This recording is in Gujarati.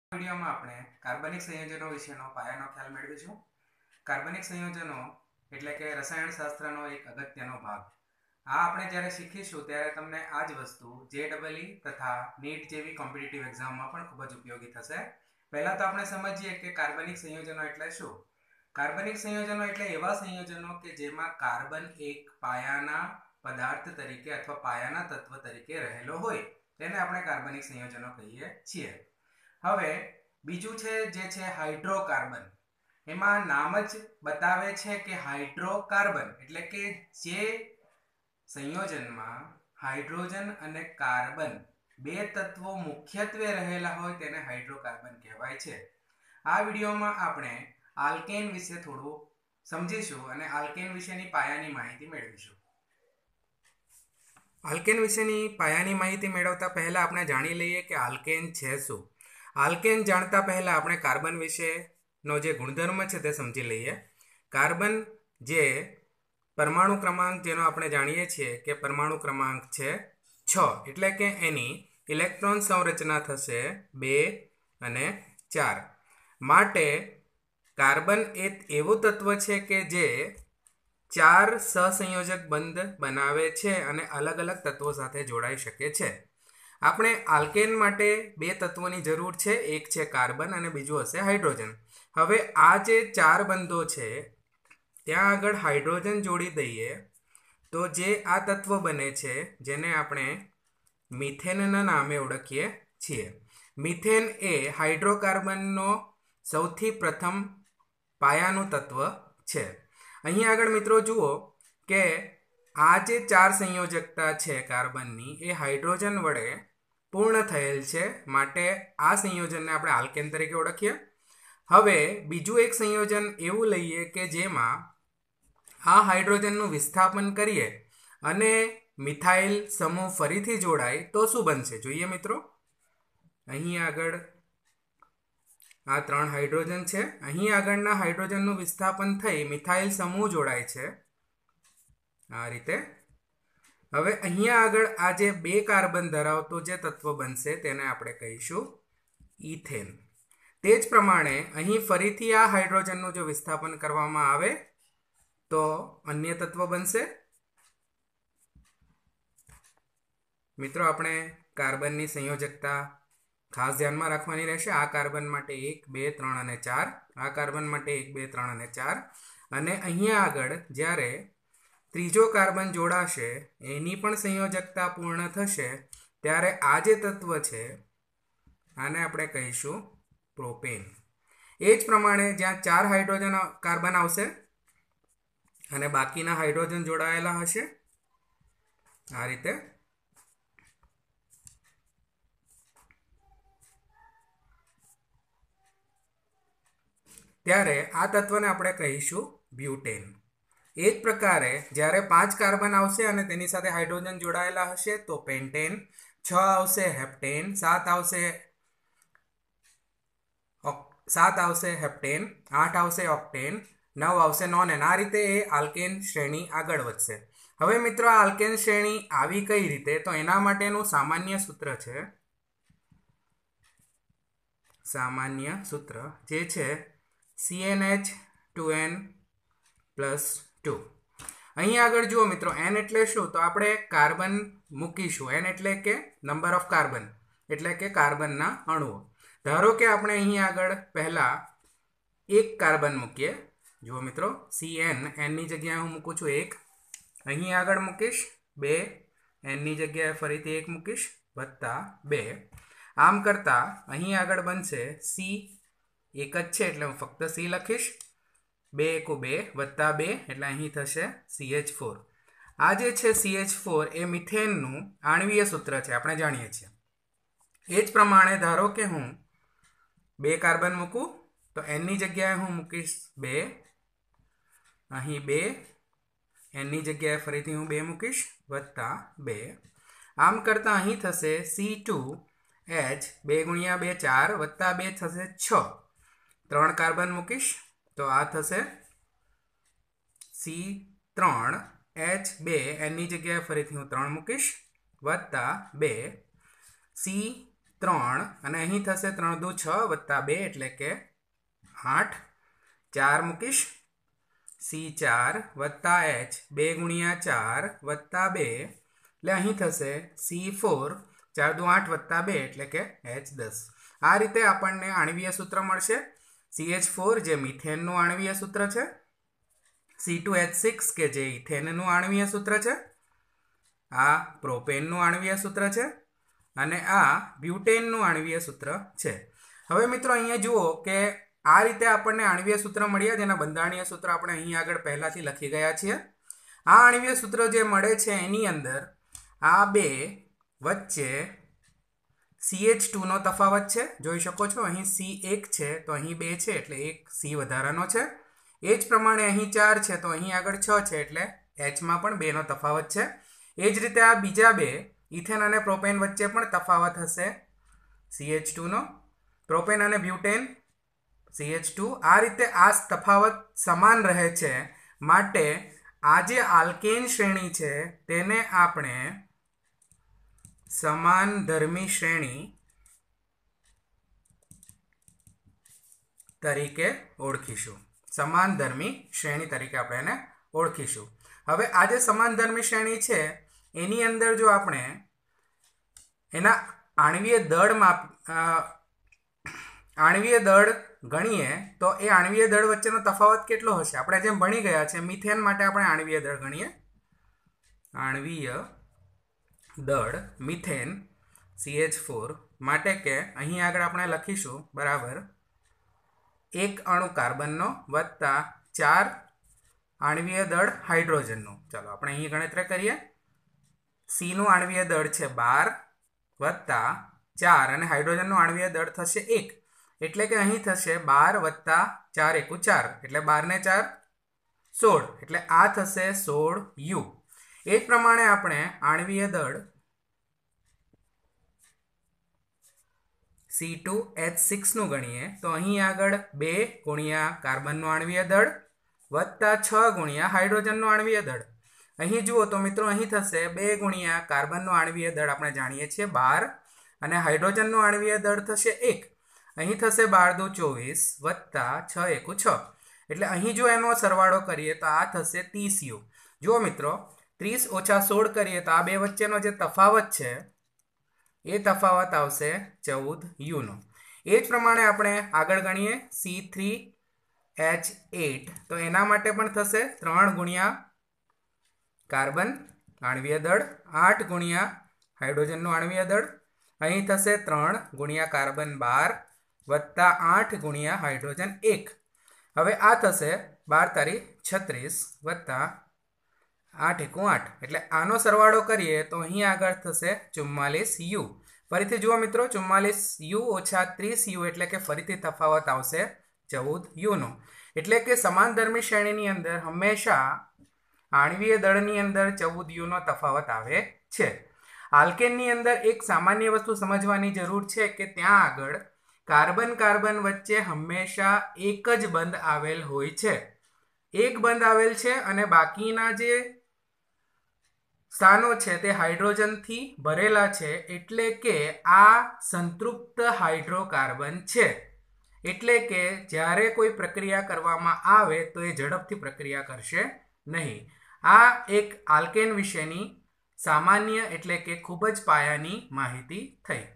વિડીયોમાં આપણે કાર્બનિક સંયોજનો વિશેનો પાયાનો ખ્યાલ મેળવીશું. કાર્બનિક સંયોજનો એટલે કે રસાયણશાસ્ત્રનો એક અગત્યનો ભાગ. આ આપણે જ્યારે શીખીશું ત્યારે તમને આ જ વસ્તુ JEE તથા નીટ જેવી કોમ્પિટિટિવ એક્ઝામમાં પણ ખૂબ જ ઉપયોગી થશે. પહેલાં તો આપણે સમજીએ કે કાર્બનિક સંયોજનો એટલે શું. કાર્બનિક સંયોજનો એટલે એવા સંયોજનો કે જેમાં કાર્બન એક પાયાના પદાર્થ તરીકે અથવા પાયાના તત્વ તરીકે રહેલો હોય તેને આપણે કાર્બનિક સંયોજનો કહીએ છીએ. હવે બીજું છે જે છે હાઇડ્રોકાર્બન. એમાં નામ જ બતાવે છે કે હાઇડ્રોકાર્બન એટલે કે જે સંયોજનમાં હાઇડ્રોજન અને કાર્બન બે તત્વો મુખ્યત્વે રહેલા હોય તેને હાઇડ્રોકાર્બન કહેવાય છે. આ વિડીયોમાં આપણે આલ્કેન વિશે થોડું સમજીશું અને આલ્કેન વિશેની પાયાની માહિતી મેળવીશું. આલ્કેન વિશેની પાયાની માહિતી મેળવતા પહેલા આપણે જાણી લઈએ કે આલ્કેન છે શું. આલ્કેન જાણતા પહેલા આપણે કાર્બન વિશેનો જે ગુણધર્મ છે તે સમજી લઈએ. કાર્બન જે પરમાણુ ક્રમાંક જેનો આપણે જાણીએ છીએ કે પરમાણુ ક્રમાંક છે 6 એટલે કે એની ઇલેક્ટ્રોન સંરચના થશે 2 અને 4. માટે કાર્બન એક એવું તત્વ છે કે જે 4 સહસંયોજક બંધ બનાવે છે અને અલગ અલગ તત્વો સાથે જોડાઈ શકે છે. આપણે આલ્કેન માટે બે તત્વોની જરૂર છે. એક છે કાર્બન અને બીજું હશે હાઇડ્રોજન. હવે આ જે 4 બંધો છે ત્યાં આગળ હાઇડ્રોજન જોડી દઈએ તો જે આ તત્વ બને છે જેને આપણે મિથેનના નામે ઓળખીએ છીએ. મિથેન એ હાઇડ્રોકાર્બનનો સૌથી પ્રથમ પાયાનું તત્વ છે. અહીં આગળ મિત્રો જુઓ કે આ જે 4 સંયોજકતા છે કાર્બનની એ હાઇડ્રોજન વડે પૂર્ણ થયેલ છે. માટે આ સંયોજનને આપણે આલ્કેન તરીકે ઓળખીએ. હવે બીજું એક સંયોજન એવું લઈએ કે જેમાં આ હાઇડ્રોજનનું વિસ્થાપન કરીએ અને મિથાઇલ સમૂહ ફરીથી જોડાય તો શું બનશે જોઈએ મિત્રો. અહીં આગળ આ 3 હાઇડ્રોજન છે. અહીં આગળના હાઇડ્રોજનનું વિસ્થાપન થઈ મિથાઇલ સમૂહ જોડાય છે આ રીતે. હવે અહીંયા આગળ આ જે 2 કાર્બન ધરાવતો જે તત્વ બનશે તેને આપણે કહીશું ઇથેન. તે જ પ્રમાણે અહીં ફરીથી આ હાઇડ્રોજનનું જો વિસ્થાપન કરવામાં આવે તો અન્ય તત્વ બનશે. મિત્રો આપણે કાર્બનની સંયોજકતા ખાસ ધ્યાનમાં રાખવાની રહેશે. આ કાર્બન માટે 1, 2, 3 અને 4. આ કાર્બન માટે 1, 2, 3 અને 4. અને અહીંયા આગળ જ્યારે ત્રીજો કાર્બન જોડાશે એની પણ સંયોજકતા પૂર્ણ થશે ત્યારે આ જે તત્વ છે આને આપણે કહીશું પ્રોપેન. એ જ પ્રમાણે જ્યાં 4 હાઇડ્રોજન કાર્બન આવશે અને બાકીના હાઇડ્રોજન જોડાયેલા હશે આ રીતે. ત્યારે આ તત્વને આપણે કહીશું બ્યુટેન. એ જ પ્રકારે જ્યારે 5 કાર્બન આવશે અને તેની સાથે હાઇડ્રોજન જોડાયેલા હશે તો પેન્ટેન, 6 આવશે હેપ્ટેન, 7 આવશે હેપ્ટેન, 8 આવશે ઓક્ટેન, 9 આવશે નોનેન. આ રીતે એ આલ્કેન શ્રેણી આગળ વધશે. હવે મિત્રો આ આલ્કેન શ્રેણી આવી કઈ રીતે તો એના માટેનું સામાન્ય સૂત્ર છે. સામાન્ય સૂત્ર જે છે CnH2n+2. અહીં આગળ જુઓ મિત્રો n એટલે શું તો આપણે કાર્બન મૂકીશું. n એટલે કે નંબર ઓફ કાર્બન એટલે કે કાર્બનના અણુઓ. ધારો કે આપણે અહીં આગળ પહેલા 1 કાર્બન મૂકીએ. જુઓ મિત્રો Cn nની જગ્યાએ હું મૂકું છું 1. અહીં આગળ મૂકીશ 2, nની જગ્યાએ ફરીથી 1 મૂકીશ +2. આમ કરતા અહીં આગળ બનશે C. 1 જ છે એટલે હું ફક્ત C લખીશ. 2 × 2 +2 એટલે અહીં થશે CH4. આ જે છે CH4 એ મિથેનનું આણ્વીય સૂત્ર છે આપણે જાણીએ છીએ. એ જ પ્રમાણે ધારો કે હું 2 કાર્બન મૂકું તો nની જગ્યાએ હું મૂકીશ 2, અહીં 2, nની જગ્યાએ ફરીથી હું 2 મૂકીશ +2. આમ કરતાં અહીં થશે C2H 2 × 2 4 +2 થશે 6. 3 કાર્બન મૂકીશ તો આ થશે C3H2 nની જગ્યાએ ફરીથી હું 3 મૂકીશ +2. C 3 અને અહીં થશે 3 દુ 6 વત્તા 2 એટલે કે 8 4 મૂકીશ C4 વત્તા H 2 ગુણ્યા 4 વત્તા 2 એટલે અહીં થશે C4 4 દુ 8 વત્તા 2 એટલે કે H10. આ રીતે આપણને આણ્વીય સૂત્ર મળશે. CH4 જે મિથેનનું આણ્વીય સૂત્ર છે, C2H6 કે જે ઇથેનનું આણ્વીય સૂત્ર છે, આ પ્રોપેનનું આણ્વીય સૂત્ર છે અને આ બ્યુટેનનું આણ્વીય સૂત્ર છે. હવે મિત્રો અહીંયા જુઓ કે આ રીતે આપણને આણ્વીય સૂત્ર મળ્યા જેના બંધારણીય સૂત્ર આપણે અહીં આગળ પહેલાથી લખી ગયા છીએ. આ આણ્વીય સૂત્ર જે મળે છે એની અંદર આ બે વચ્ચે CH2 નો તફાવત છે. જોઈ શકો છો અહીં C1 છે તો અહીં 2 છે એટલે એક C વધારાનો છે. એ જ પ્રમાણે અહીં 4 છે તો અહીં આગળ 6 છે એટલે Hમાં પણ 2 નો તફાવત છે. એ જ રીતે આ બીજા બે ઇથેન અને પ્રોપેન વચ્ચે પણ તફાવત હશે CH2 નો. પ્રોપેન અને બ્યુટેન CH2. આ રીતે આ તફાવત સમાન રહે છે માટે આ જે આલ્કેન શ્રેણી છે તેને આપણે સમાનધર્મી શ્રેણી તરીકે ઓળખીશું. સમાનધર્મી શ્રેણી તરીકે આપણે એને ઓળખીશું. હવે આ જે સમાનધર્મી શ્રેણી છે એની અંદર જો આપણે એના આણ્વીય દળ ગણીએ તો એ આણ્વીય દળ વચ્ચેનો તફાવત કેટલો હશે? આપણે જેમ ભણી ગયા છે મિથેન માટે આપણે આણ્વીય દળ ગણીએ. આણ્વીય દળ મિથેન CH4 માટે કે અહીં આગળ આપણે લખીશું બરાબર 1 અણુ કાર્બનનો વત્તા 4 આણ્વીય દળ હાઇડ્રોજનનું. ચાલો આપણે અહીં ગણતરી કરીએ. C નું આણ્વીય દળ છે 12 વત્તા 4 અને હાઇડ્રોજનનું આણ્વીય દળ થશે 1 એટલે કે અહીં થશે 12 વત્તા 4 એકુ 4 એટલે 12 ને 4 16 એટલે આ થશે 16U. એ જ પ્રમાણે આપણે આણ્વીય દળ C2H6 નું ગણીએ તો અહીં આગળ 2 ગુણ્યા કાર્બનનું આણ્વીય દળ વત્તા 6 ગુણ્યા હાઇડ્રોજનનું આણ્વીય દળ. અહીં જુઓ તો મિત્રો અહીં થશે 2 ગુણ્યા કાર્બનનું આણ્વીય દળ આપણે જાણીએ છીએ 12 અને હાઇડ્રોજનનું આણ્વીય દળ થશે 1. અહીં થશે 12 દુ 24 વત્તા 6 એકુ 6 એટલે અહીં જો એનો સરવાળો કરીએ તો આ થશે 30U. જુઓ મિત્રો 30 ઓછા 16 કરીએ તો આ બે વચ્ચેનો જે તફાવત છે એ તફાવત આવશે 14U નો. એ જ પ્રમાણે આપણે આગળ ગણીએ C3H8 તો એના માટે પણ થશે 3 ગુણ્યા કાર્બન આણ્વીય દળ 8 ગુણ્યા હાઇડ્રોજનનું આણ્વીય દળ. અહીં થશે 3 ગુણ્યા કાર્બન 12 વત્તા 8 ગુણ્યા હાઇડ્રોજન 1. હવે આ થશે 12 તારી 36 વત્તા 8 એકુ 8 એટલે આનો સરવાળો કરીએ તો અહીં આગળ થશે 44U. ફરીથી જુઓ મિત્રો 44U ઓછા 30U એટલે કે ફરીથી તફાવત આવશે 14U નો. એટલે કે સમાનધર્મી શ્રેણીની અંદર હંમેશા આણ્વીય દળની અંદર 14U નો તફાવત આવે છે. આલ્કેનની અંદર એક સામાન્ય વસ્તુ સમજવાની જરૂર છે કે ત્યાં આગળ કાર્બન કાર્બન વચ્ચે હંમેશા એક જ બંધ આવેલ હોય છે. એક બંધ આવેલ છે અને બાકીના જે સ્થાનો છે તે હાઇડ્રોજનથી ભરેલા છે એટલે કે આ સંતૃપ્ત હાઇડ્રોકાર્બન છે. એટલે કે જ્યારે કોઈ પ્રક્રિયા કરવામાં આવે તો એ ઝડપથી પ્રક્રિયા કરશે નહીં. આ એક આલ્કેન વિશેની સામાન્ય એટલે કે ખૂબ જ પાયાની માહિતી થઈ.